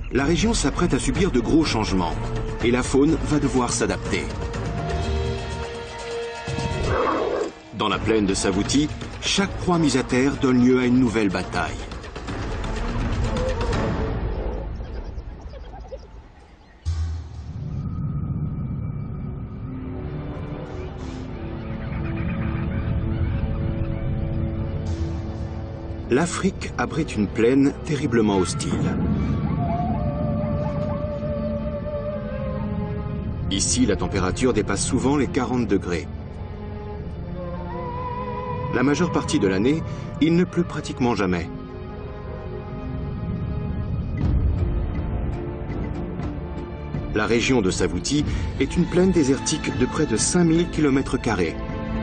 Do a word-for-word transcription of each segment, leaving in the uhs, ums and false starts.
la région s'apprête à subir de gros changements et la faune va devoir s'adapter. Dans la plaine de Savouti, chaque proie mise à terre donne lieu à une nouvelle bataille. L'Afrique abrite une plaine terriblement hostile. Ici, la température dépasse souvent les quarante degrés. La majeure partie de l'année, il ne pleut pratiquement jamais. La région de Savouti est une plaine désertique de près de cinq mille kilomètres carrés.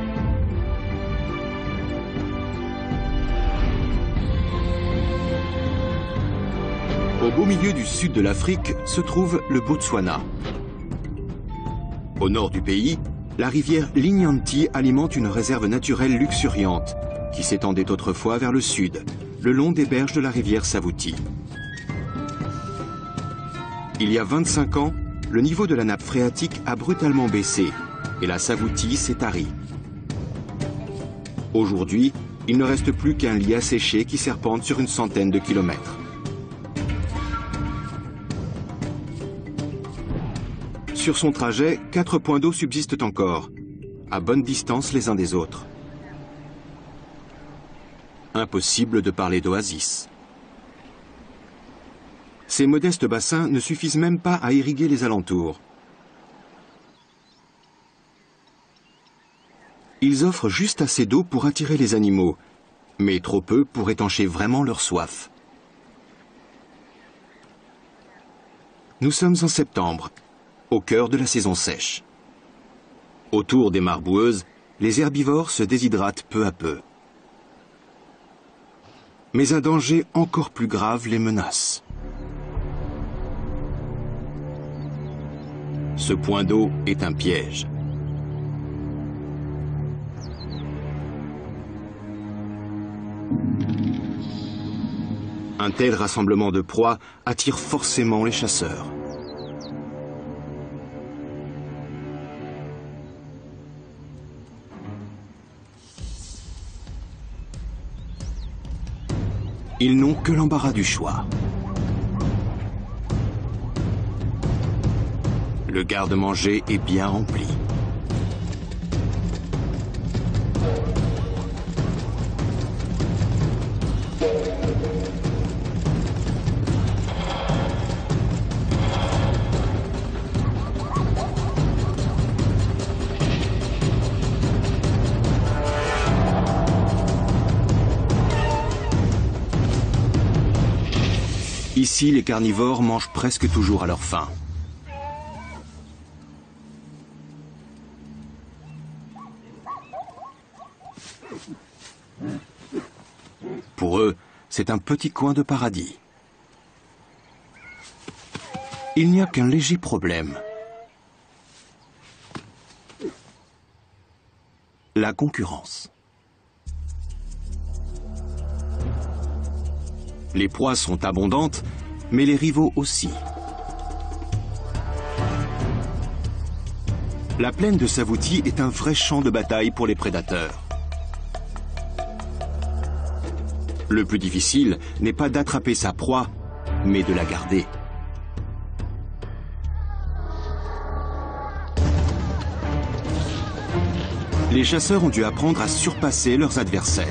Au beau milieu du sud de l'Afrique se trouve le Botswana. Au nord du pays, la rivière Linyanti alimente une réserve naturelle luxuriante qui s'étendait autrefois vers le sud, le long des berges de la rivière Savouti. Il y a vingt-cinq ans, le niveau de la nappe phréatique a brutalement baissé et la Savouti s'est tarie. Aujourd'hui, il ne reste plus qu'un lit asséché qui serpente sur une centaine de kilomètres. Sur son trajet, quatre points d'eau subsistent encore, à bonne distance les uns des autres. Impossible de parler d'oasis. Ces modestes bassins ne suffisent même pas à irriguer les alentours. Ils offrent juste assez d'eau pour attirer les animaux, mais trop peu pour étancher vraiment leur soif. Nous sommes en septembre, au cœur de la saison sèche. Autour des mares boueuses, les herbivores se déshydratent peu à peu. Mais un danger encore plus grave les menace. Ce point d'eau est un piège. Un tel rassemblement de proies attire forcément les chasseurs. Ils n'ont que l'embarras du choix. Le garde-manger est bien rempli. Ici, les carnivores mangent presque toujours à leur faim. Pour eux, c'est un petit coin de paradis. Il n'y a qu'un léger problème. La concurrence. Les proies sont abondantes, mais les rivaux aussi. La plaine de Savouti est un vrai champ de bataille pour les prédateurs. Le plus difficile n'est pas d'attraper sa proie, mais de la garder. Les chasseurs ont dû apprendre à surpasser leurs adversaires.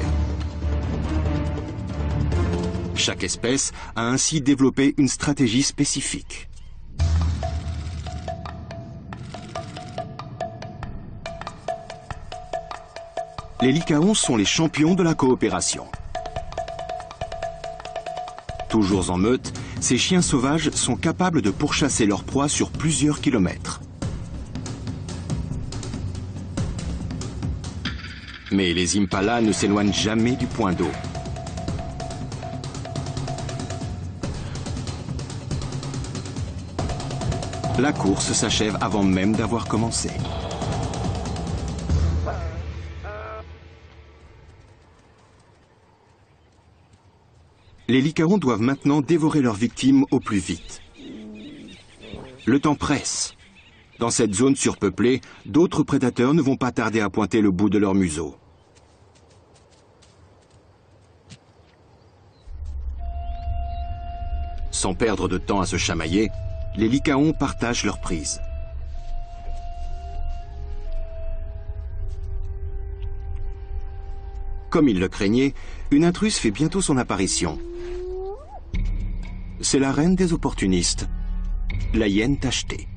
Chaque espèce a ainsi développé une stratégie spécifique. Les lycaons sont les champions de la coopération. Toujours en meute, ces chiens sauvages sont capables de pourchasser leur proie sur plusieurs kilomètres. Mais les impalas ne s'éloignent jamais du point d'eau. La course s'achève avant même d'avoir commencé. Les lycaons doivent maintenant dévorer leurs victimes au plus vite. Le temps presse. Dans cette zone surpeuplée, d'autres prédateurs ne vont pas tarder à pointer le bout de leur museau. Sans perdre de temps à se chamailler, les lycaons partagent leur prise. Comme ils le craignaient, une intruse fait bientôt son apparition. C'est la reine des opportunistes, la hyène tachetée.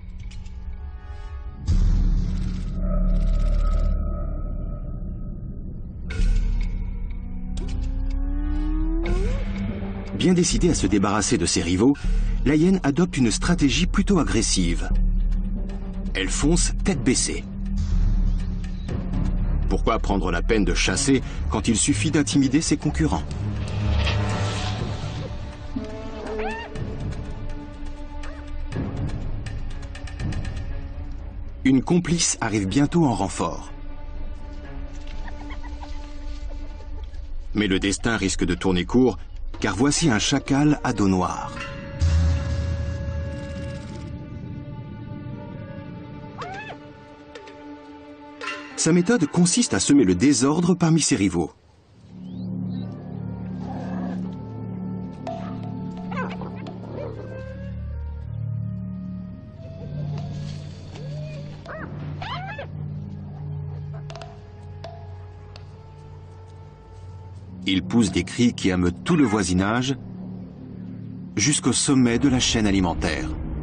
Bien décidée à se débarrasser de ses rivaux, la hyène adopte une stratégie plutôt agressive. Elle fonce tête baissée. Pourquoi prendre la peine de chasser quand il suffit d'intimider ses concurrents? Une complice arrive bientôt en renfort. Mais le destin risque de tourner court, car voici un chacal à dos noir. Sa méthode consiste à semer le désordre parmi ses rivaux. Il pousse des cris qui ameutent tout le voisinage jusqu'au sommet de la chaîne alimentaire.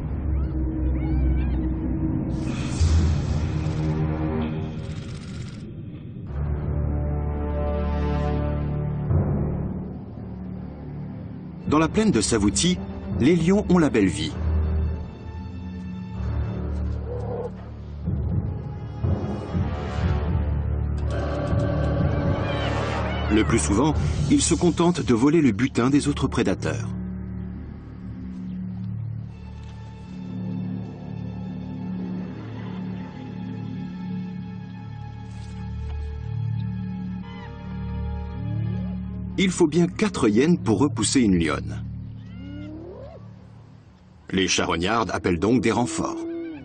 Dans la plaine de Savouti, les lions ont la belle vie. Le plus souvent, ils se contentent de voler le butin des autres prédateurs. Il faut bien quatre hyènes pour repousser une lionne. Les charognardes appellent donc des renforts.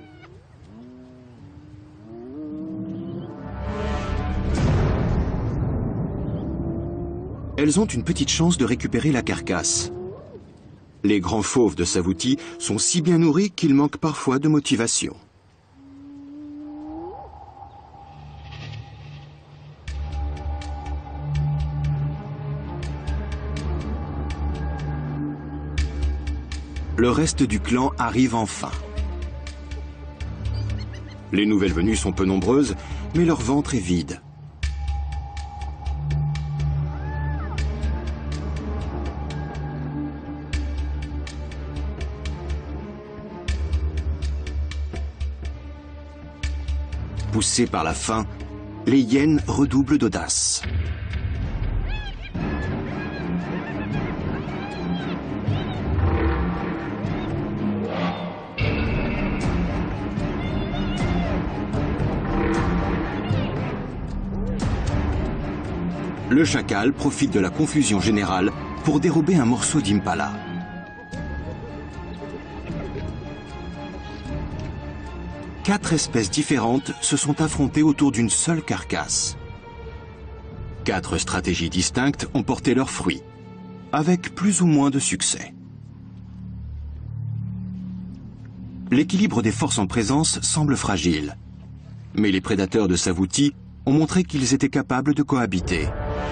Elles ont une petite chance de récupérer la carcasse. Les grands fauves de Savouti sont si bien nourris qu'ils manquent parfois de motivation. Le reste du clan arrive enfin. Les nouvelles venues sont peu nombreuses, mais leur ventre est vide. Poussés par la faim, les hyènes redoublent d'audace. Le chacal profite de la confusion générale pour dérober un morceau d'impala. Quatre espèces différentes se sont affrontées autour d'une seule carcasse. Quatre stratégies distinctes ont porté leurs fruits, avec plus ou moins de succès. L'équilibre des forces en présence semble fragile, mais les prédateurs de Savouti ont montré qu'ils étaient capables de cohabiter.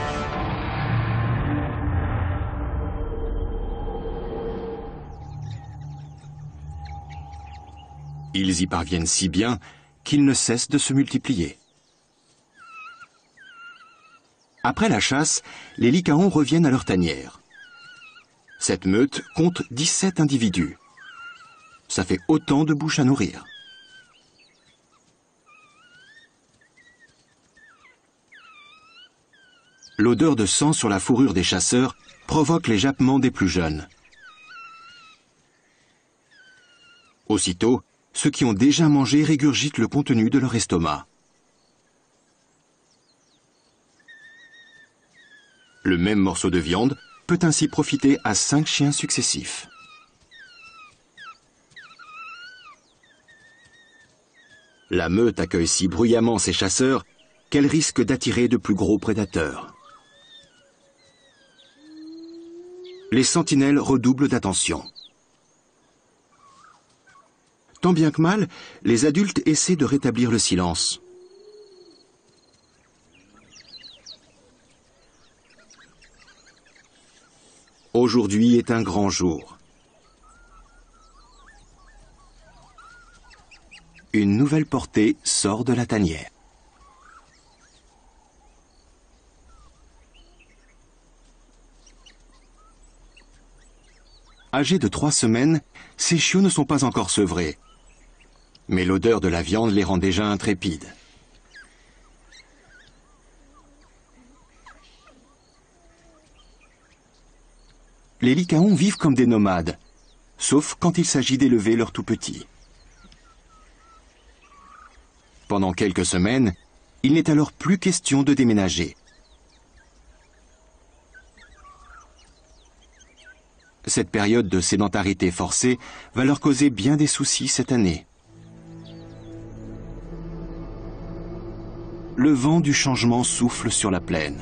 Ils y parviennent si bien qu'ils ne cessent de se multiplier. Après la chasse, les lycaons reviennent à leur tanière. Cette meute compte dix-sept individus. Ça fait autant de bouches à nourrir. L'odeur de sang sur la fourrure des chasseurs provoque les jappements des plus jeunes. Aussitôt, ceux qui ont déjà mangé régurgitent le contenu de leur estomac. Le même morceau de viande peut ainsi profiter à cinq chiens successifs. La meute accueille si bruyamment ses chasseurs qu'elle risque d'attirer de plus gros prédateurs. Les sentinelles redoublent d'attention. Tant bien que mal, les adultes essaient de rétablir le silence. Aujourd'hui est un grand jour. Une nouvelle portée sort de la tanière. Âgés de trois semaines, ces chiots ne sont pas encore sevrés. Mais l'odeur de la viande les rend déjà intrépides. Les lycaons vivent comme des nomades, sauf quand il s'agit d'élever leurs tout-petits. Pendant quelques semaines, il n'est alors plus question de déménager. Cette période de sédentarité forcée va leur causer bien des soucis cette année. Le vent du changement souffle sur la plaine.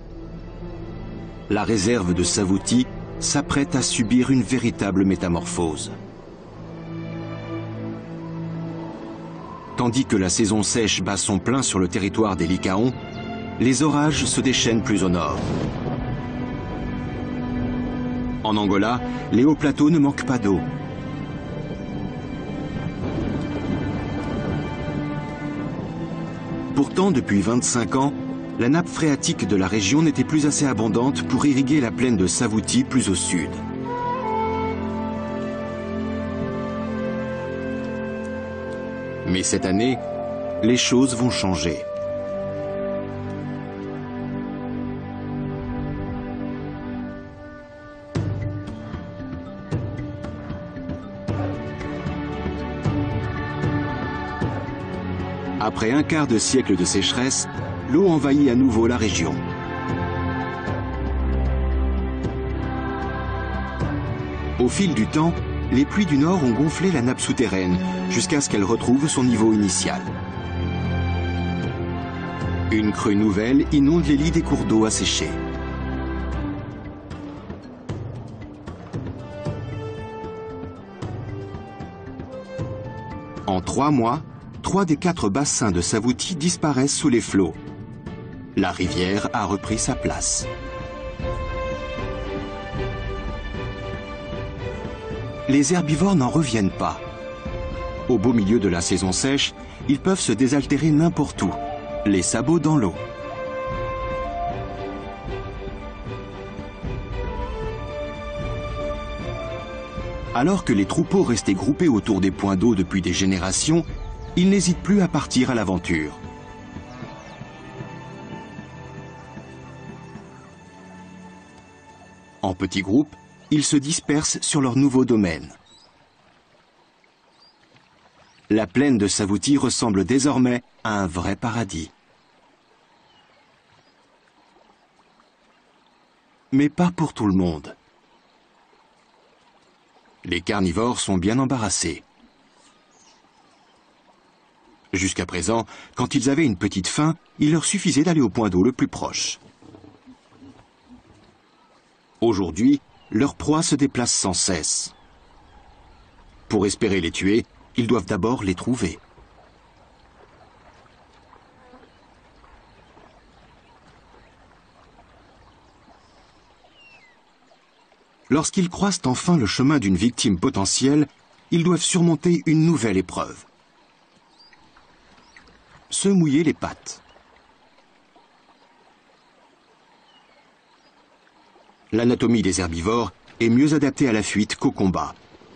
La réserve de Savouti s'apprête à subir une véritable métamorphose. Tandis que la saison sèche bat son plein sur le territoire des lycaons, les orages se déchaînent plus au nord. En Angola, les hauts plateaux ne manquent pas d'eau. Pourtant, depuis vingt-cinq ans, la nappe phréatique de la région n'était plus assez abondante pour irriguer la plaine de Savouti plus au sud. Mais cette année, les choses vont changer. Après un quart de siècle de sécheresse, l'eau envahit à nouveau la région. Au fil du temps, les pluies du nord ont gonflé la nappe souterraine jusqu'à ce qu'elle retrouve son niveau initial. Une crue nouvelle inonde les lits des cours d'eau asséchés. En trois mois, trois des quatre bassins de Savouti disparaissent sous les flots. La rivière a repris sa place. Les herbivores n'en reviennent pas. Au beau milieu de la saison sèche, ils peuvent se désaltérer n'importe où, les sabots dans l'eau. Alors que les troupeaux restés groupés autour des points d'eau depuis des générations, ils n'hésitent plus à partir à l'aventure. En petits groupes, ils se dispersent sur leur nouveau domaine. La plaine de Savouti ressemble désormais à un vrai paradis. Mais pas pour tout le monde. Les carnivores sont bien embarrassés. Jusqu'à présent, quand ils avaient une petite faim, il leur suffisait d'aller au point d'eau le plus proche. Aujourd'hui, leurs proies se déplacent sans cesse. Pour espérer les tuer, ils doivent d'abord les trouver. Lorsqu'ils croisent enfin le chemin d'une victime potentielle, ils doivent surmonter une nouvelle épreuve. Se mouiller les pattes. L'anatomie des herbivores est mieux adaptée à la fuite qu'au combat.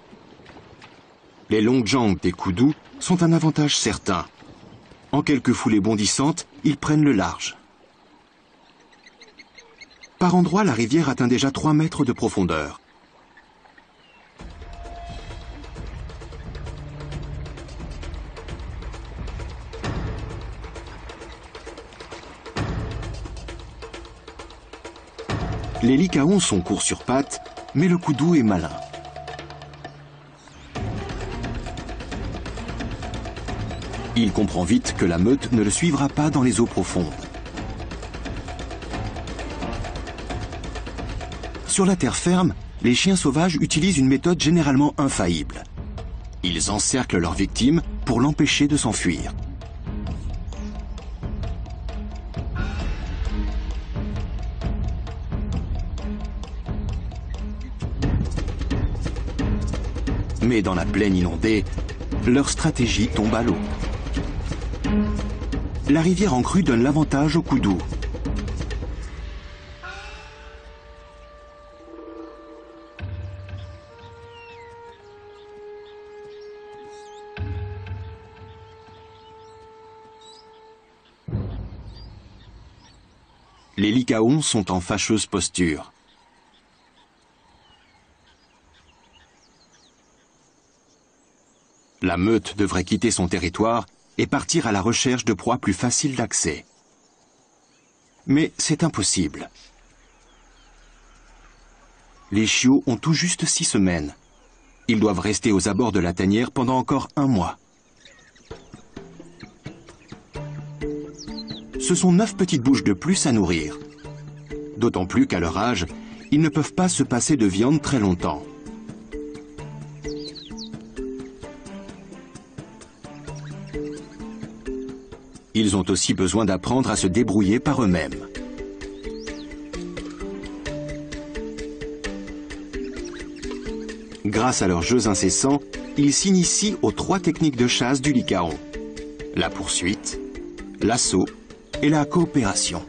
Les longues jambes des koudous sont un avantage certain. En quelques foulées bondissantes, ils prennent le large. Par endroits, la rivière atteint déjà trois mètres de profondeur. Les lycaons sont courts sur pattes, mais le koudou est malin. Il comprend vite que la meute ne le suivra pas dans les eaux profondes. Sur la terre ferme, les chiens sauvages utilisent une méthode généralement infaillible. Ils encerclent leur victime pour l'empêcher de s'enfuir. Mais dans la plaine inondée, leur stratégie tombe à l'eau. La rivière en crue donne l'avantage au coup d'eau. Les lycaons sont en fâcheuse posture. La meute devrait quitter son territoire et partir à la recherche de proies plus faciles d'accès. Mais c'est impossible. Les chiots ont tout juste six semaines. Ils doivent rester aux abords de la tanière pendant encore un mois. Ce sont neuf petites bouches de plus à nourrir. D'autant plus qu'à leur âge, ils ne peuvent pas se passer de viande très longtemps. Ils ont aussi besoin d'apprendre à se débrouiller par eux-mêmes. Grâce à leurs jeux incessants, ils s'initient aux trois techniques de chasse du lycaon: la poursuite, l'assaut et la coopération.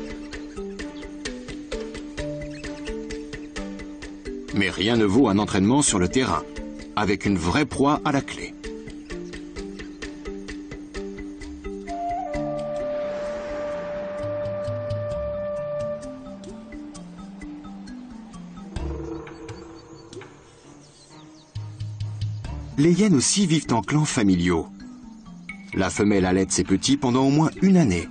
Mais rien ne vaut un entraînement sur le terrain, avec une vraie proie à la clé. Les hyènes aussi vivent en clans familiaux. La femelle allaite ses petits pendant au moins une année.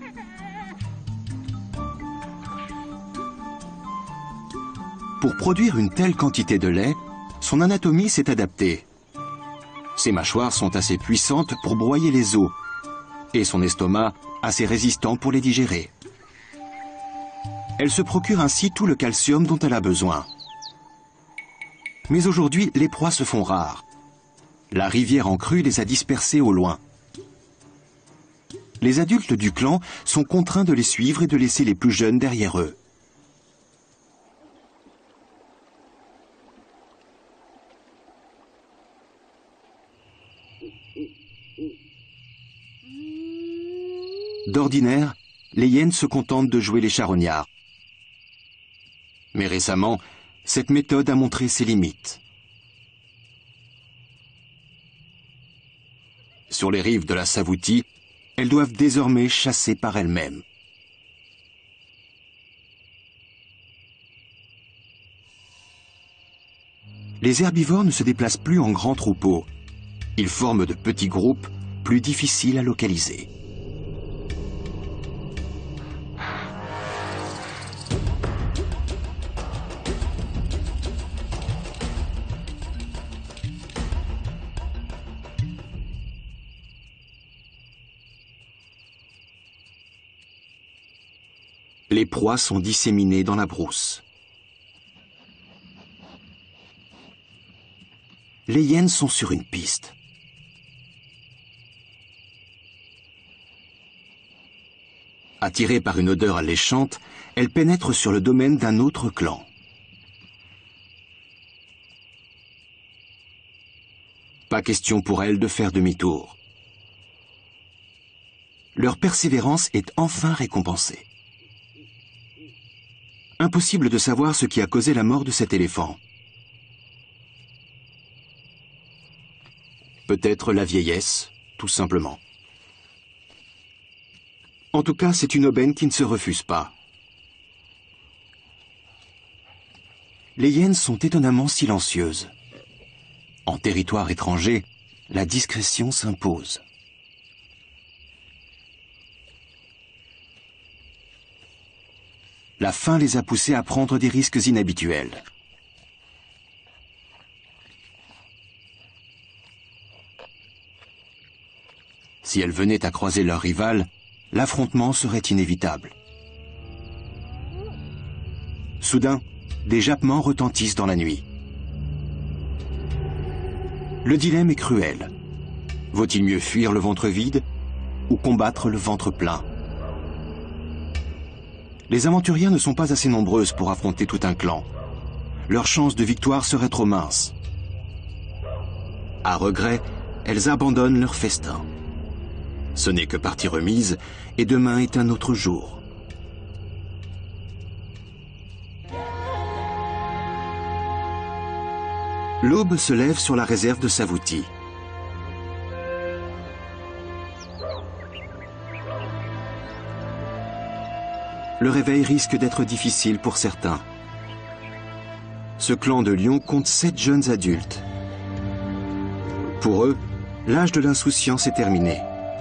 Pour produire une telle quantité de lait, son anatomie s'est adaptée. Ses mâchoires sont assez puissantes pour broyer les os et son estomac assez résistant pour les digérer. Elle se procure ainsi tout le calcium dont elle a besoin. Mais aujourd'hui, les proies se font rares. La rivière en crue les a dispersées au loin. Les adultes du clan sont contraints de les suivre et de laisser les plus jeunes derrière eux. D'ordinaire, les hyènes se contentent de jouer les charognards. Mais récemment, cette méthode a montré ses limites. Sur les rives de la Savoutie, elles doivent désormais chasser par elles-mêmes. Les herbivores ne se déplacent plus en grands troupeaux. Ils forment de petits groupes plus difficiles à localiser. Les proies sont disséminées dans la brousse. Les hyènes sont sur une piste. Attirées par une odeur alléchante, elles pénètrent sur le domaine d'un autre clan. Pas question pour elles de faire demi-tour. Leur persévérance est enfin récompensée. Impossible de savoir ce qui a causé la mort de cet éléphant. Peut-être la vieillesse, tout simplement. En tout cas, c'est une aubaine qui ne se refuse pas. Les hyènes sont étonnamment silencieuses. En territoire étranger, la discrétion s'impose. La faim les a poussées à prendre des risques inhabituels. Si elles venaient à croiser leur rival, l'affrontement serait inévitable. Soudain, des jappements retentissent dans la nuit. Le dilemme est cruel. Vaut-il mieux fuir le ventre vide ou combattre le ventre plein? Les aventurières ne sont pas assez nombreuses pour affronter tout un clan. Leurs chances de victoire seraient trop minces. À regret, elles abandonnent leur festin. Ce n'est que partie remise, et demain est un autre jour. L'aube se lève sur la réserve de Savuti. Le réveil risque d'être difficile pour certains. Ce clan de lions compte sept jeunes adultes. Pour eux, l'âge de l'insouciance est terminé.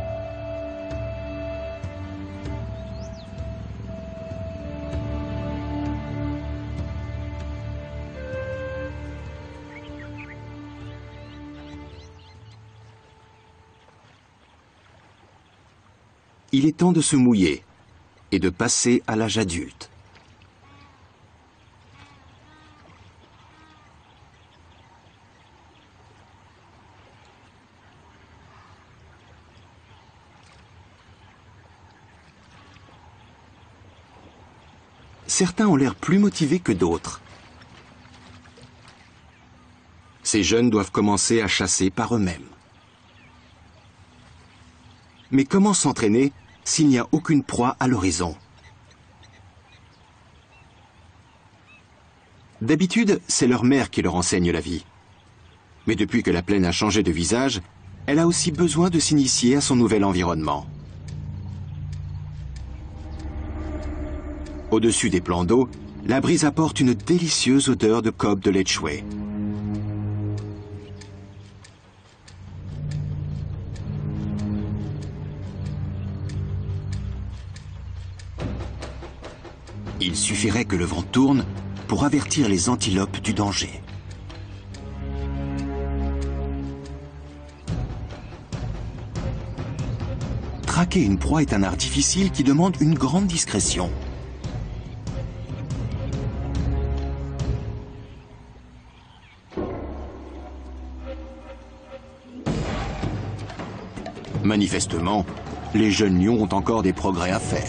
Il est temps de se mouiller et de passer à l'âge adulte. Certains ont l'air plus motivés que d'autres. Ces jeunes doivent commencer à chasser par eux-mêmes. Mais comment s'entraîner s'il n'y a aucune proie à l'horizon? D'habitude, c'est leur mère qui leur enseigne la vie. Mais depuis que la plaine a changé de visage, elle a aussi besoin de s'initier à son nouvel environnement. Au-dessus des plans d'eau, la brise apporte une délicieuse odeur de cobe de lechwe. Il suffirait que le vent tourne pour avertir les antilopes du danger. Traquer une proie est un art difficile qui demande une grande discrétion. Manifestement, les jeunes lions ont encore des progrès à faire.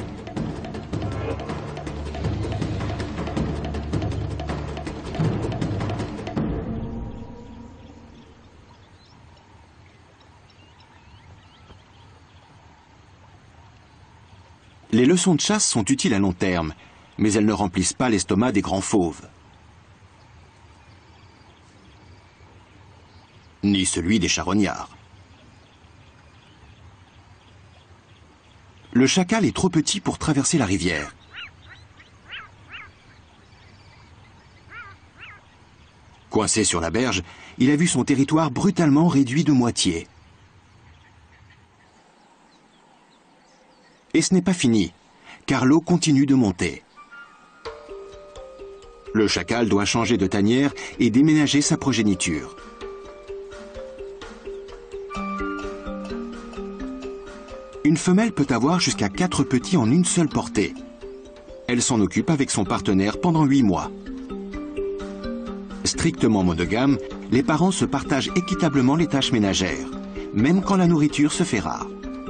Les leçons de chasse sont utiles à long terme, mais elles ne remplissent pas l'estomac des grands fauves. Ni celui des charognards. Le chacal est trop petit pour traverser la rivière. Coincé sur la berge, il a vu son territoire brutalement réduit de moitié. Et ce n'est pas fini, car l'eau continue de monter. Le chacal doit changer de tanière et déménager sa progéniture. Une femelle peut avoir jusqu'à quatre petits en une seule portée. Elle s'en occupe avec son partenaire pendant huit mois. Strictement monogames, les parents se partagent équitablement les tâches ménagères, même quand la nourriture se fait rare.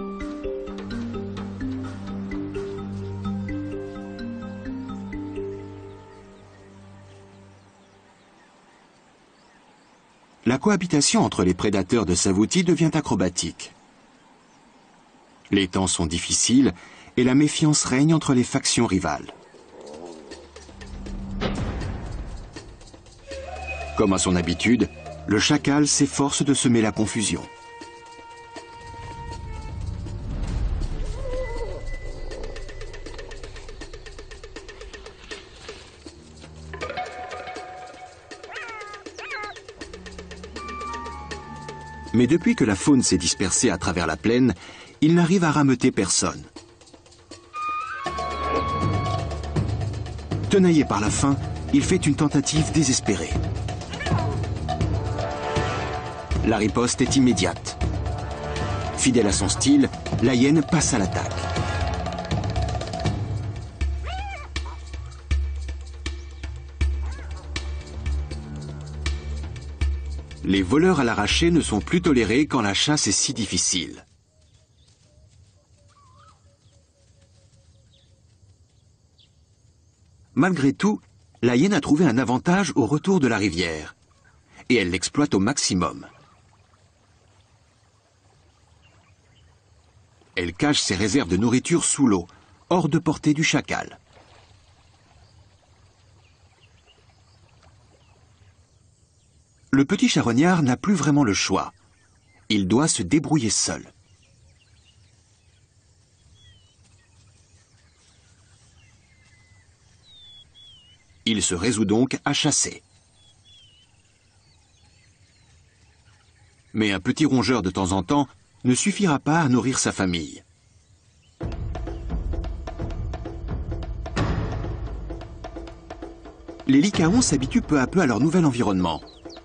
La cohabitation entre les prédateurs de Savuti devient acrobatique. Les temps sont difficiles et la méfiance règne entre les factions rivales. Comme à son habitude, le chacal s'efforce de semer la confusion. Mais depuis que la faune s'est dispersée à travers la plaine, il n'arrive à rameuter personne. Tenaillé par la faim, il fait une tentative désespérée. La riposte est immédiate. Fidèle à son style, la hyène passe à l'attaque. Les voleurs à l'arraché ne sont plus tolérés quand la chasse est si difficile. Malgré tout, la hyène a trouvé un avantage au retour de la rivière, et elle l'exploite au maximum. Elle cache ses réserves de nourriture sous l'eau, hors de portée du chacal. Le petit charognard n'a plus vraiment le choix. Il doit se débrouiller seul. Il se résout donc à chasser. Mais un petit rongeur de temps en temps ne suffira pas à nourrir sa famille. Les lycaons s'habituent peu à peu à leur nouvel environnement.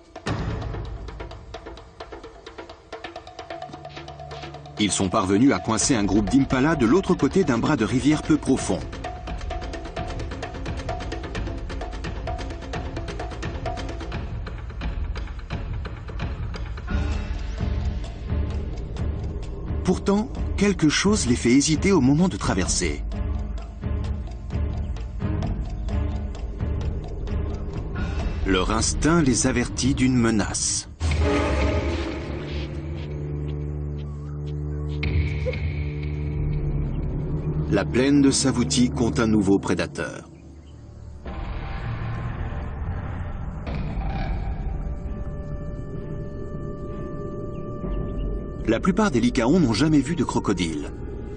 Ils sont parvenus à coincer un groupe d'impalas de l'autre côté d'un bras de rivière peu profond. Pourtant, quelque chose les fait hésiter au moment de traverser. Leur instinct les avertit d'une menace. La plaine de Savouti compte un nouveau prédateur. La plupart des lycaons n'ont jamais vu de crocodile.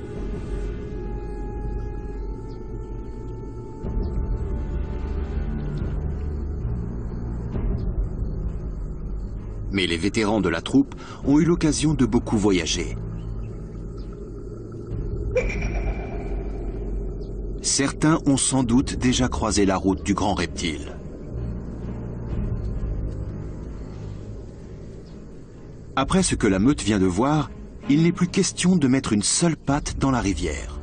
Mais les vétérans de la troupe ont eu l'occasion de beaucoup voyager. Certains ont sans doute déjà croisé la route du grand reptile. Après ce que la meute vient de voir, il n'est plus question de mettre une seule patte dans la rivière.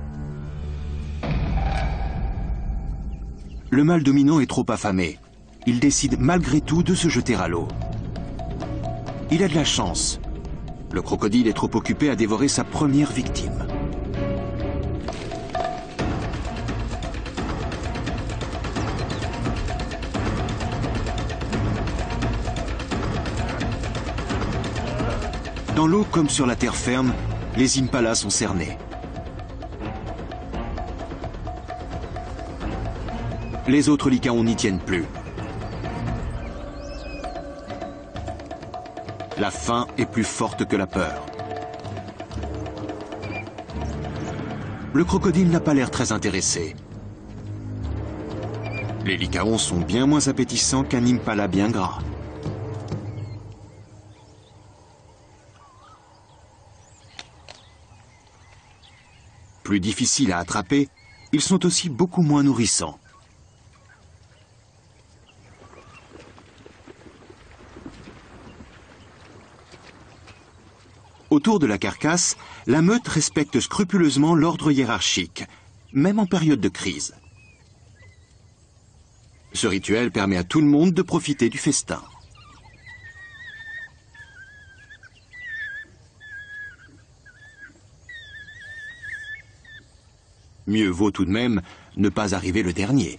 Le mâle dominant est trop affamé. Il décide malgré tout de se jeter à l'eau. Il a de la chance. Le crocodile est trop occupé à dévorer sa première victime. Dans l'eau comme sur la terre ferme, les impalas sont cernés. Les autres lycaons n'y tiennent plus. La faim est plus forte que la peur. Le crocodile n'a pas l'air très intéressé. Les lycaons sont bien moins appétissants qu'un impala bien gras. Plus difficiles à attraper, ils sont aussi beaucoup moins nourrissants. Autour de la carcasse, la meute respecte scrupuleusement l'ordre hiérarchique, même en période de crise. Ce rituel permet à tout le monde de profiter du festin. Mieux vaut tout de même ne pas arriver le dernier.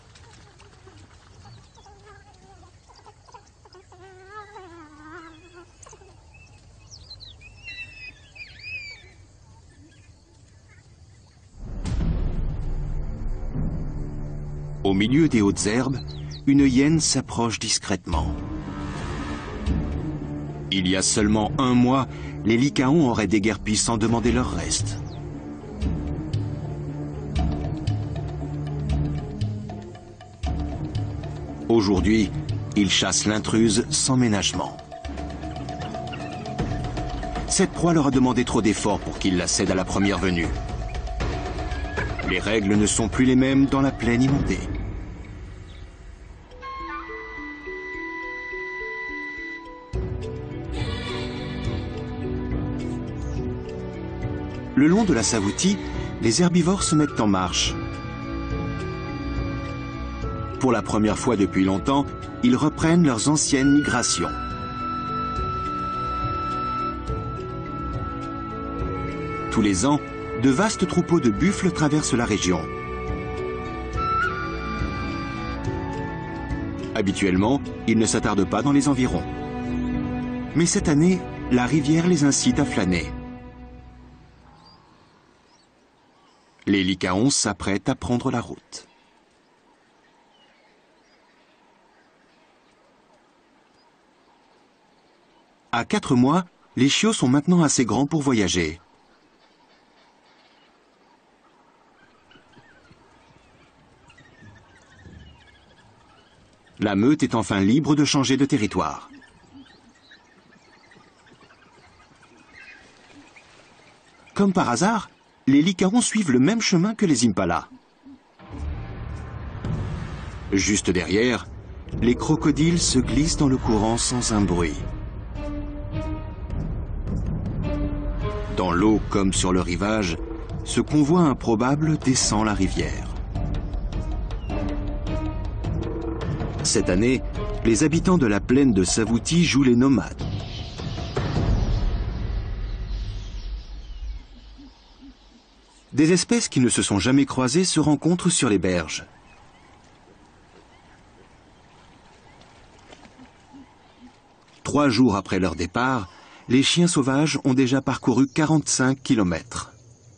Au milieu des hautes herbes, une hyène s'approche discrètement. Il y a seulement un mois, les lycaons auraient déguerpi sans demander leur reste. Aujourd'hui, ils chassent l'intruse sans ménagement. Cette proie leur a demandé trop d'efforts pour qu'ils la cèdent à la première venue. Les règles ne sont plus les mêmes dans la plaine inondée. Le long de la Savoutie, les herbivores se mettent en marche. Pour la première fois depuis longtemps, ils reprennent leurs anciennes migrations. Tous les ans, de vastes troupeaux de buffles traversent la région. Habituellement, ils ne s'attardent pas dans les environs. Mais cette année, la rivière les incite à flâner. Les lycaons s'apprêtent à prendre la route. À quatre mois, les chiots sont maintenant assez grands pour voyager. La meute est enfin libre de changer de territoire. Comme par hasard, les lycaons suivent le même chemin que les impalas. Juste derrière, les crocodiles se glissent dans le courant sans un bruit. Dans l'eau comme sur le rivage, ce convoi improbable descend la rivière. Cette année, les habitants de la plaine de Savoutie jouent les nomades. Des espèces qui ne se sont jamais croisées se rencontrent sur les berges. Trois jours après leur départ, les chiens sauvages ont déjà parcouru quarante-cinq kilomètres.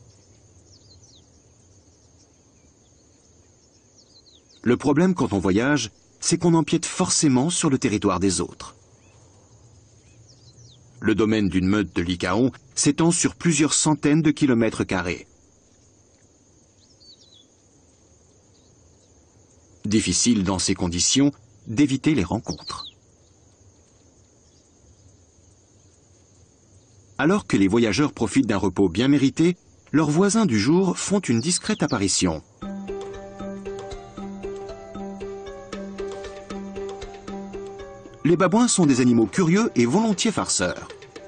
Le problème quand on voyage, c'est qu'on empiète forcément sur le territoire des autres. Le domaine d'une meute de lycaons s'étend sur plusieurs centaines de kilomètres carrés. Difficile dans ces conditions d'éviter les rencontres. Alors que les voyageurs profitent d'un repos bien mérité, leurs voisins du jour font une discrète apparition. Les babouins sont des animaux curieux et volontiers farceurs.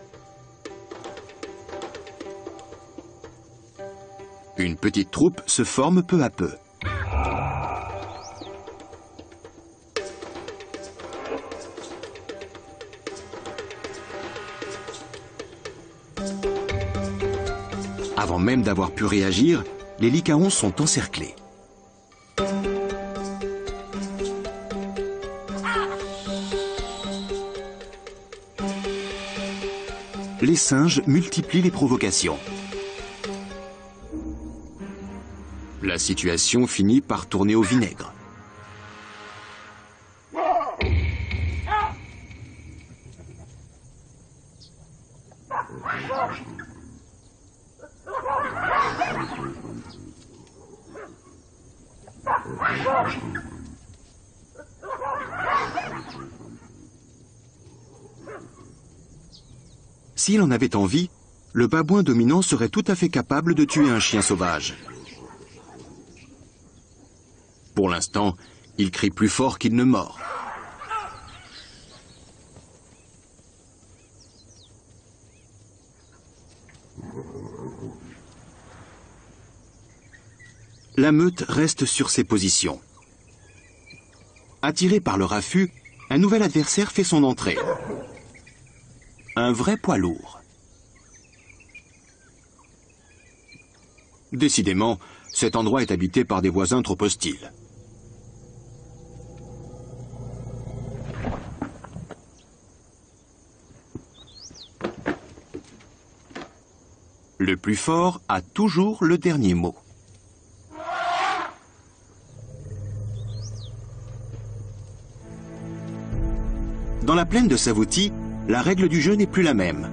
Une petite troupe se forme peu à peu. Avant même d'avoir pu réagir, les lycaons sont encerclés. Les singes multiplient les provocations. La situation finit par tourner au vinaigre. S'il en avait envie, le babouin dominant serait tout à fait capable de tuer un chien sauvage. Pour l'instant, il crie plus fort qu'il ne mord. La meute reste sur ses positions. Attiré par le raffut, un nouvel adversaire fait son entrée. Un vrai poids lourd. Décidément, cet endroit est habité par des voisins trop hostiles. Le plus fort a toujours le dernier mot. Dans la plaine de Savoutie, la règle du jeu n'est plus la même.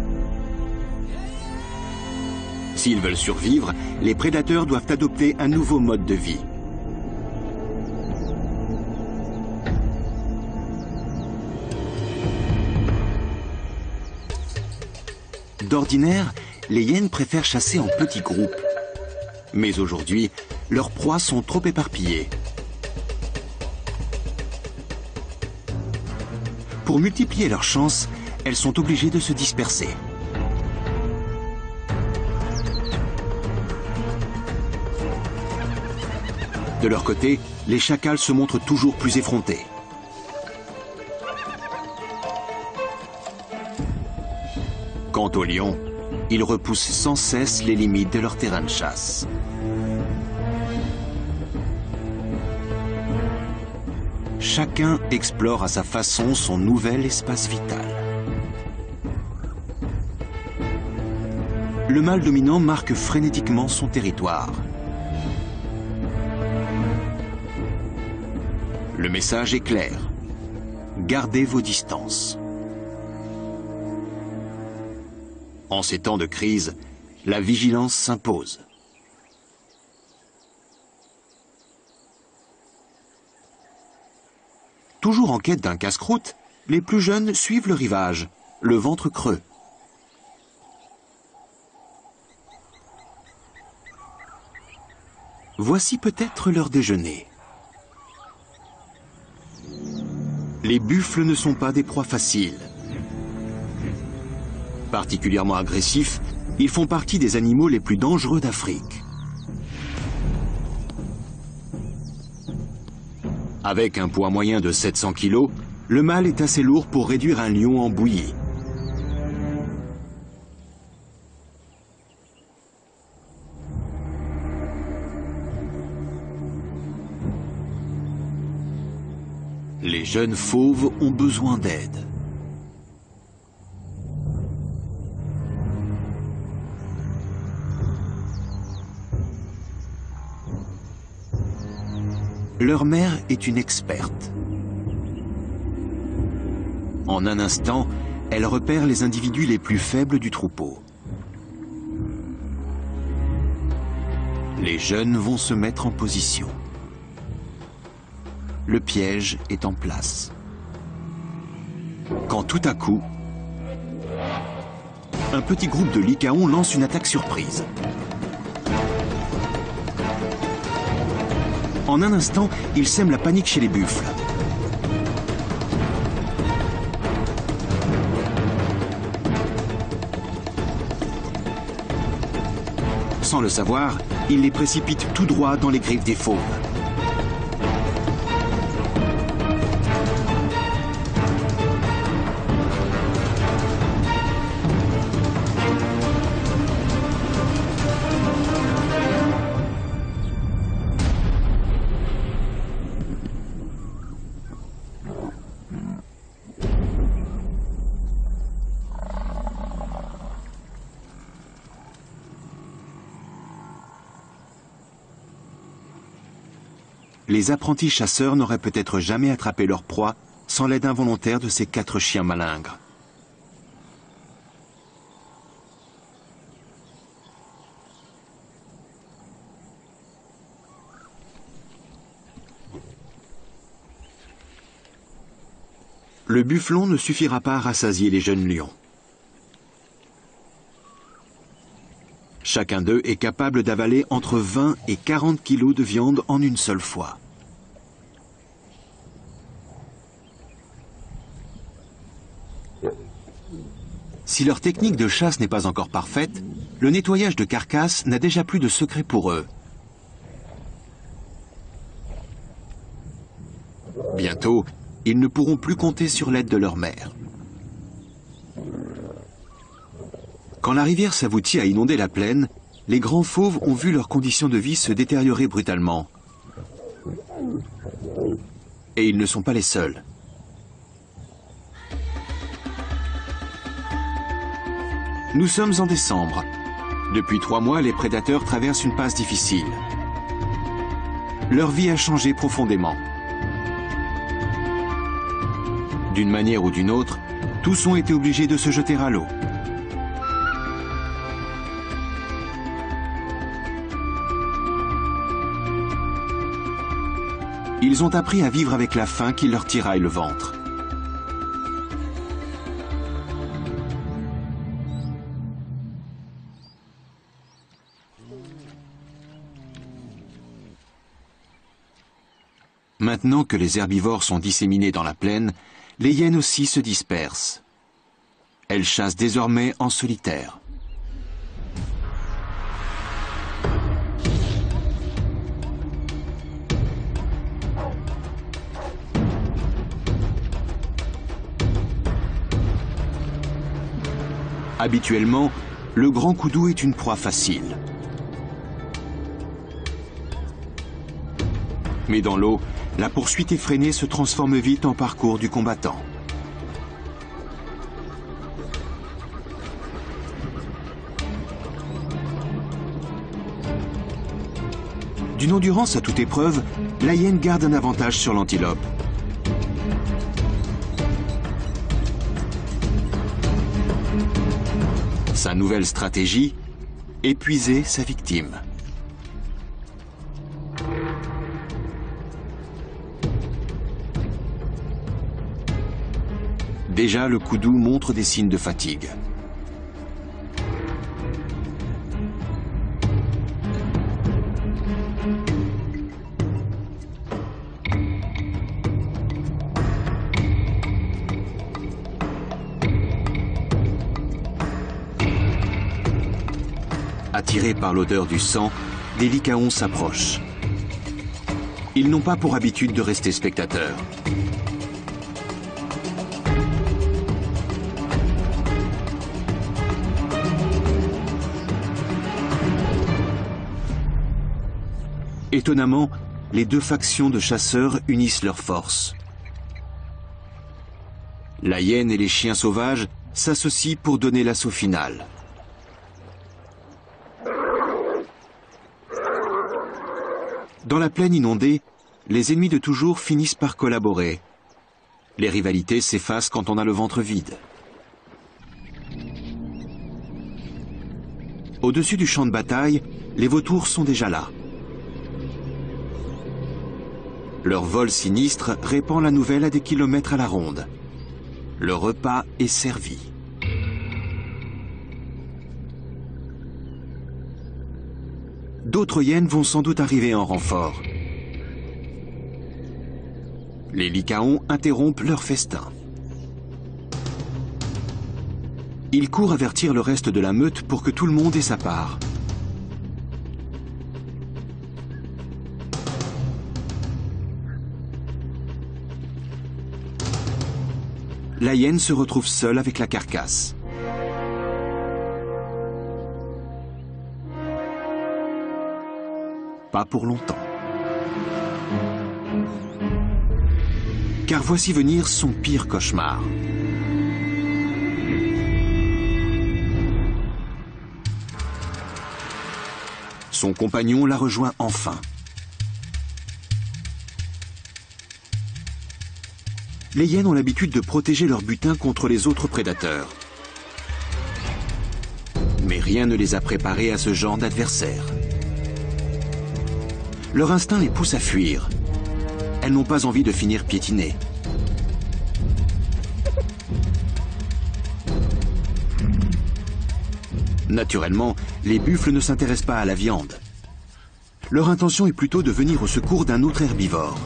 S'ils veulent survivre, les prédateurs doivent adopter un nouveau mode de vie. D'ordinaire, les hyènes préfèrent chasser en petits groupes. Mais aujourd'hui, leurs proies sont trop éparpillées. Pour multiplier leurs chances, elles sont obligées de se disperser. De leur côté, les chacals se montrent toujours plus effrontés. Quant aux lions, ils repoussent sans cesse les limites de leur terrain de chasse. Chacun explore à sa façon son nouvel espace vital. Le mâle dominant marque frénétiquement son territoire. Le message est clair. Gardez vos distances. En ces temps de crise, la vigilance s'impose. Toujours en quête d'un casse-croûte, les plus jeunes suivent le rivage, le ventre creux. Voici peut-être leur déjeuner. Les buffles ne sont pas des proies faciles. Particulièrement agressifs, ils font partie des animaux les plus dangereux d'Afrique. Avec un poids moyen de sept cents kilos, le mâle est assez lourd pour réduire un lion en bouillie. Les jeunes fauves ont besoin d'aide. Leur mère est une experte. En un instant, elle repère les individus les plus faibles du troupeau. Les jeunes vont se mettre en position. Le piège est en place. Quand tout à coup, un petit groupe de lycaons lance une attaque surprise. En un instant, ils sèment la panique chez les buffles. Sans le savoir, ils les précipitent tout droit dans les griffes des fauves. Les apprentis chasseurs n'auraient peut-être jamais attrapé leur proie sans l'aide involontaire de ces quatre chiens malingres. Le bufflon ne suffira pas à rassasier les jeunes lions. Chacun d'eux est capable d'avaler entre vingt et quarante kilos de viande en une seule fois. Si leur technique de chasse n'est pas encore parfaite, le nettoyage de carcasses n'a déjà plus de secret pour eux. Bientôt, ils ne pourront plus compter sur l'aide de leur mère. Quand la rivière s'aboutit à inonder la plaine, les grands fauves ont vu leurs conditions de vie se détériorer brutalement. Et ils ne sont pas les seuls. Nous sommes en décembre. Depuis trois mois, les prédateurs traversent une passe difficile. Leur vie a changé profondément. D'une manière ou d'une autre, tous ont été obligés de se jeter à l'eau. Ils ont appris à vivre avec la faim qui leur tiraille le ventre. Maintenant que les herbivores sont disséminés dans la plaine, les hyènes aussi se dispersent. Elles chassent désormais en solitaire. Habituellement, le grand koudou est une proie facile. Mais dans l'eau, la poursuite effrénée se transforme vite en parcours du combattant. D'une endurance à toute épreuve, la hyène garde un avantage sur l'antilope. Sa nouvelle stratégie, épuiser sa victime. Déjà, le koudou montre des signes de fatigue. Attirés par l'odeur du sang, des lycaons s'approchent. Ils n'ont pas pour habitude de rester spectateurs. Étonnamment, les deux factions de chasseurs unissent leurs forces. La hyène et les chiens sauvages s'associent pour donner l'assaut final. Dans la plaine inondée, les ennemis de toujours finissent par collaborer. Les rivalités s'effacent quand on a le ventre vide. Au-dessus du champ de bataille, les vautours sont déjà là. Leur vol sinistre répand la nouvelle à des kilomètres à la ronde. Le repas est servi. D'autres hyènes vont sans doute arriver en renfort. Les lycaons interrompent leur festin. Ils courent avertir le reste de la meute pour que tout le monde ait sa part. La hyène se retrouve seule avec la carcasse. Pas pour longtemps. Car voici venir son pire cauchemar. Son compagnon la rejoint enfin. Les hyènes ont l'habitude de protéger leur butin contre les autres prédateurs. Mais rien ne les a préparés à ce genre d'adversaire. Leur instinct les pousse à fuir. Elles n'ont pas envie de finir piétinées. Naturellement, les buffles ne s'intéressent pas à la viande. Leur intention est plutôt de venir au secours d'un autre herbivore.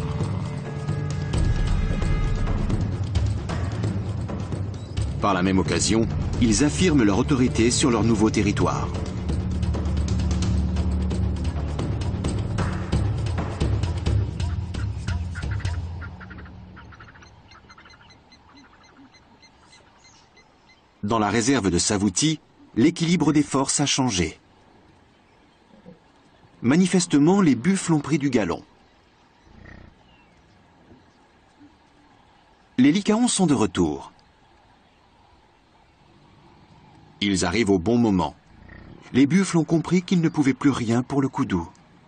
Par la même occasion, ils affirment leur autorité sur leur nouveau territoire. Dans la réserve de Savouti, l'équilibre des forces a changé. Manifestement, les buffles ont pris du galon. Les lycaons sont de retour. Ils arrivent au bon moment. Les buffles ont compris qu'ils ne pouvaient plus rien pour le koudou.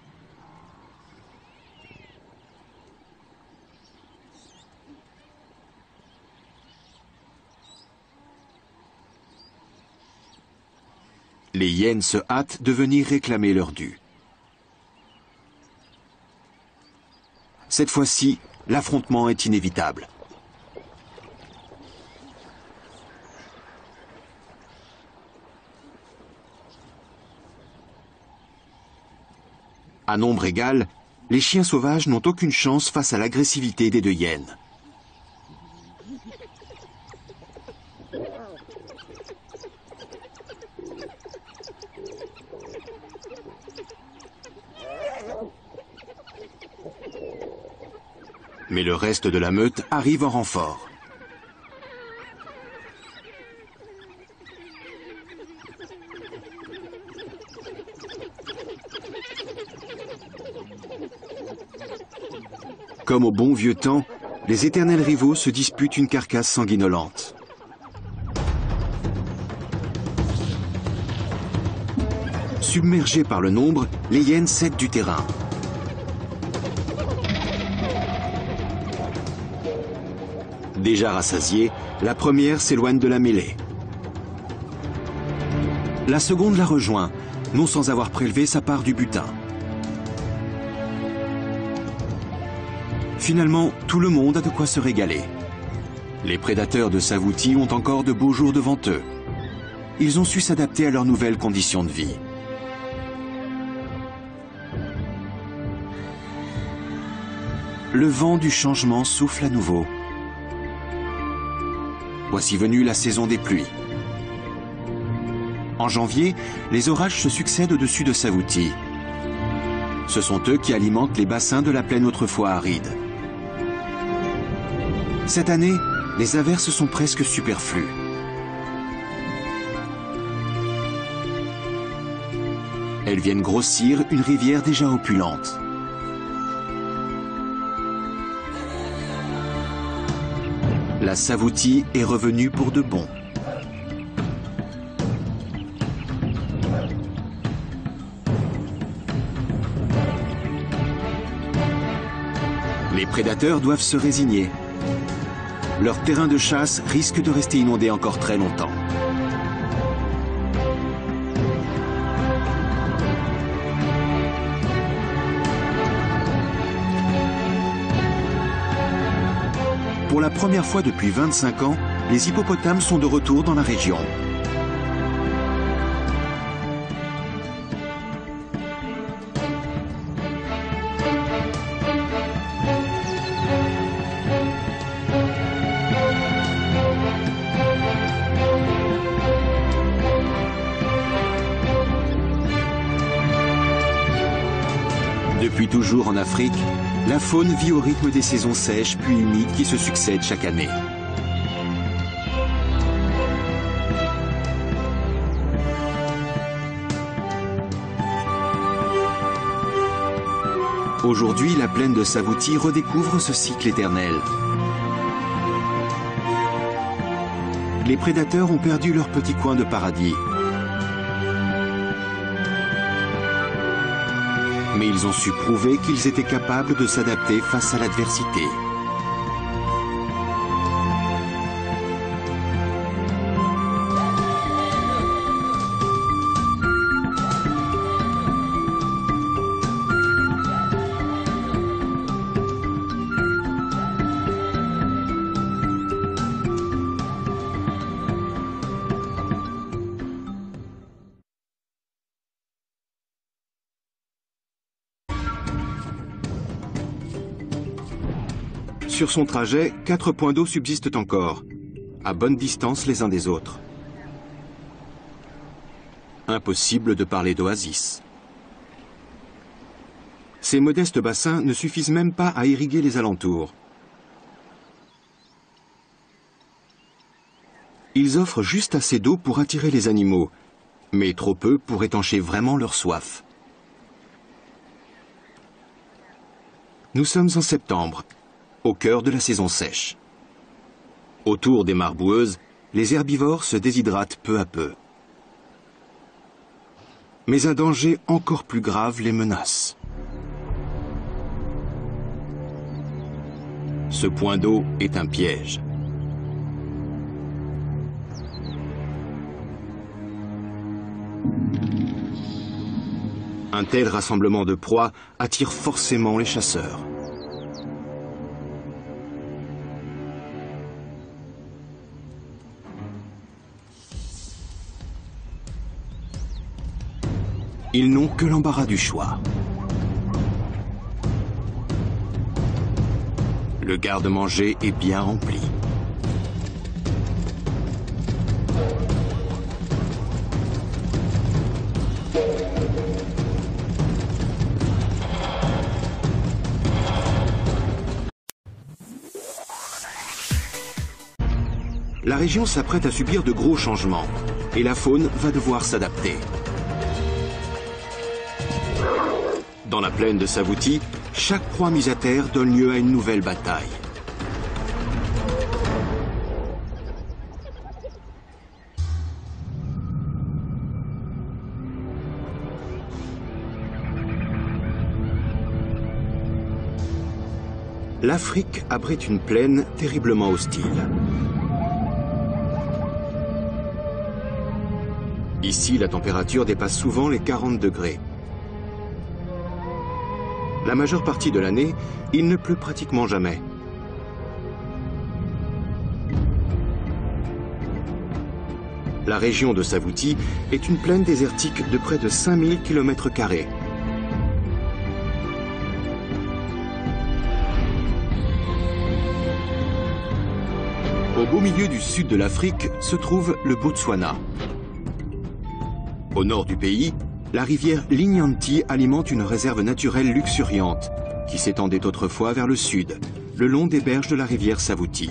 Les hyènes se hâtent de venir réclamer leur dû. Cette fois-ci, l'affrontement est inévitable. À nombre égal, les chiens sauvages n'ont aucune chance face à l'agressivité des deux hyènes. Mais le reste de la meute arrive en renfort. Comme au bon vieux temps, les éternels rivaux se disputent une carcasse sanguinolente. Submergés par le nombre, les hyènes cèdent du terrain. Déjà rassasiée, la première s'éloigne de la mêlée. La seconde la rejoint, non sans avoir prélevé sa part du butin. Finalement, tout le monde a de quoi se régaler. Les prédateurs de Savouti ont encore de beaux jours devant eux. Ils ont su s'adapter à leurs nouvelles conditions de vie. Le vent du changement souffle à nouveau. Voici venue la saison des pluies. En janvier, les orages se succèdent au-dessus de Savouti. Ce sont eux qui alimentent les bassins de la plaine autrefois aride. Cette année, les averses sont presque superflues. Elles viennent grossir une rivière déjà opulente. La Savouti est revenue pour de bon. Les prédateurs doivent se résigner. Leur terrain de chasse risque de rester inondé encore très longtemps. Pour la première fois depuis vingt-cinq ans, les hippopotames sont de retour dans la région. Depuis toujours en Afrique, la faune vit au rythme des saisons sèches puis humides qui se succèdent chaque année. Aujourd'hui, la plaine de Savouti redécouvre ce cycle éternel. Les prédateurs ont perdu leur petit coin de paradis. Mais ils ont su prouver qu'ils étaient capables de s'adapter face à l'adversité. Sur son trajet, quatre points d'eau subsistent encore, à bonne distance les uns des autres. Impossible de parler d'oasis. Ces modestes bassins ne suffisent même pas à irriguer les alentours. Ils offrent juste assez d'eau pour attirer les animaux, mais trop peu pour étancher vraiment leur soif. Nous sommes en septembre, au cœur de la saison sèche. Autour des mares boueuses, les herbivores se déshydratent peu à peu. Mais un danger encore plus grave les menace. Ce point d'eau est un piège. Un tel rassemblement de proies attire forcément les chasseurs. Ils n'ont que l'embarras du choix. Le garde-manger est bien rempli. La région s'apprête à subir de gros changements et la faune va devoir s'adapter. Dans la plaine de Savouti, chaque proie mise à terre donne lieu à une nouvelle bataille. L'Afrique abrite une plaine terriblement hostile. Ici, la température dépasse souvent les quarante degrés. La majeure partie de l'année, il ne pleut pratiquement jamais. La région de Savouti est une plaine désertique de près de cinq mille kilomètres carrés. Au beau milieu du sud de l'Afrique se trouve le Botswana. Au nord du pays, la rivière Linyanti alimente une réserve naturelle luxuriante qui s'étendait autrefois vers le sud, le long des berges de la rivière Savouti.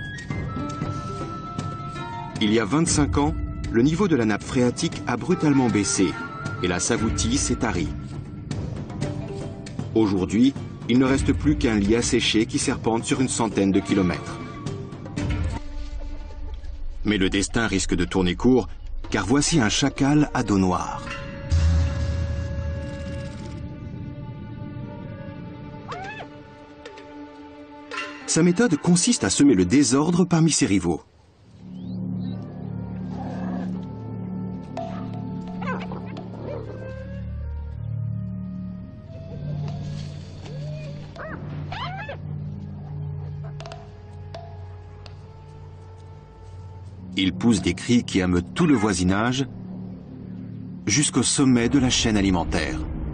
Il y a vingt-cinq ans, le niveau de la nappe phréatique a brutalement baissé et la Savouti s'est tarie. Aujourd'hui, il ne reste plus qu'un lit asséché qui serpente sur une centaine de kilomètres. Mais le destin risque de tourner court, car voici un chacal à dos noir. Sa méthode consiste à semer le désordre parmi ses rivaux. Il pousse des cris qui ameutent tout le voisinage jusqu'au sommet de la chaîne alimentaire.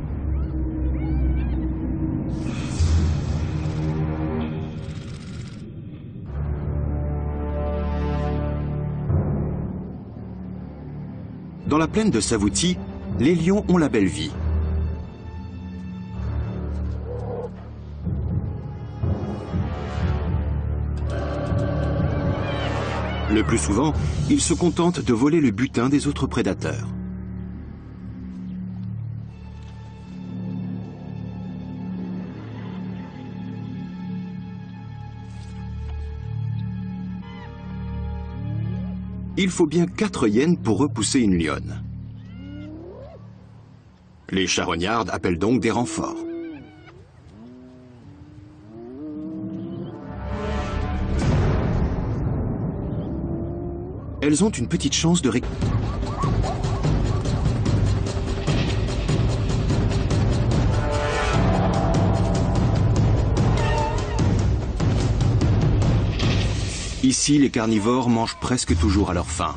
Dans la plaine de Savouti, les lions ont la belle vie. Le plus souvent, ils se contentent de voler le butin des autres prédateurs. Il faut bien quatre hyènes pour repousser une lionne. Les charognards appellent donc des renforts. Elles ont une petite chance de récupérer. Ici, les carnivores mangent presque toujours à leur faim.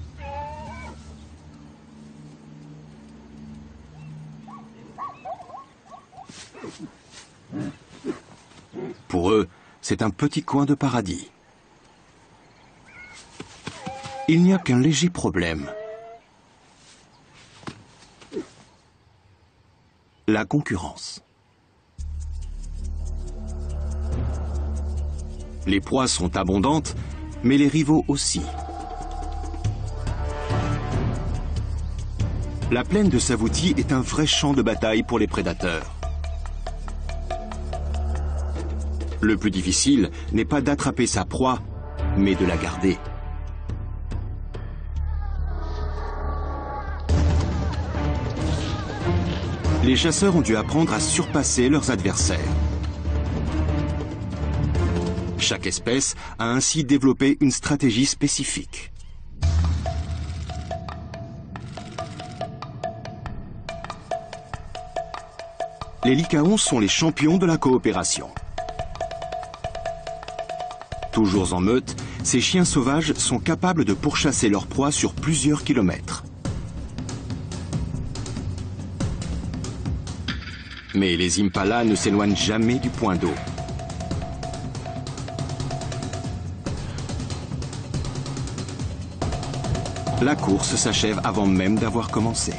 Pour eux, c'est un petit coin de paradis. Il n'y a qu'un léger problème. La concurrence. Les proies sont abondantes, mais les rivaux aussi. La plaine de Savouti est un vrai champ de bataille pour les prédateurs. Le plus difficile n'est pas d'attraper sa proie, mais de la garder. Les chasseurs ont dû apprendre à surpasser leurs adversaires. Chaque espèce a ainsi développé une stratégie spécifique. Les lycaons sont les champions de la coopération. Toujours en meute, ces chiens sauvages sont capables de pourchasser leur proie sur plusieurs kilomètres. Mais les impalas ne s'éloignent jamais du point d'eau. La course s'achève avant même d'avoir commencé.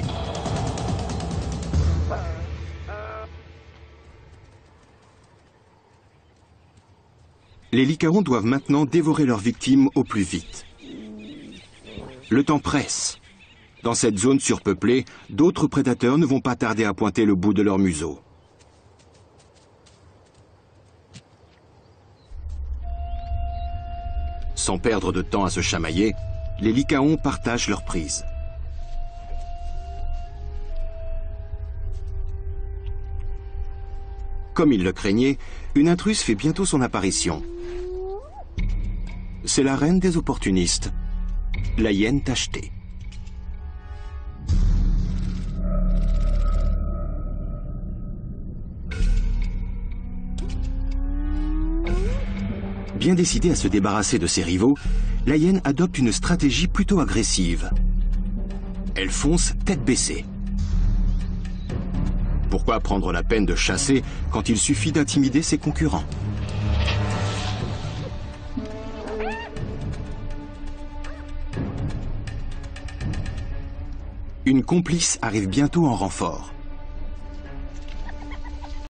Les lycaons doivent maintenant dévorer leurs victimes au plus vite. Le temps presse. Dans cette zone surpeuplée, d'autres prédateurs ne vont pas tarder à pointer le bout de leur museau. Sans perdre de temps à se chamailler, les lycaons partagent leur prise. Comme ils le craignaient, une intruse fait bientôt son apparition. C'est la reine des opportunistes, la hyène tachetée. Bien décidée à se débarrasser de ses rivaux, la hyène adopte une stratégie plutôt agressive. Elle fonce tête baissée. Pourquoi prendre la peine de chasser quand il suffit d'intimider ses concurrents? Une complice arrive bientôt en renfort.